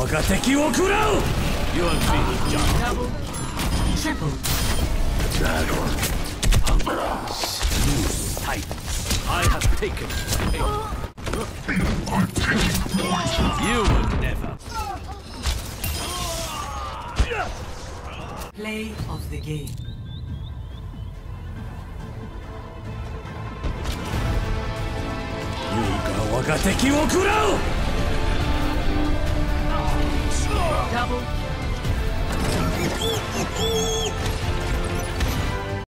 が敵を食らう You and me, John. Double, triple. Dragon. Loose tight. I have taken aim. You would never. Play of the game. 我が敵を食らう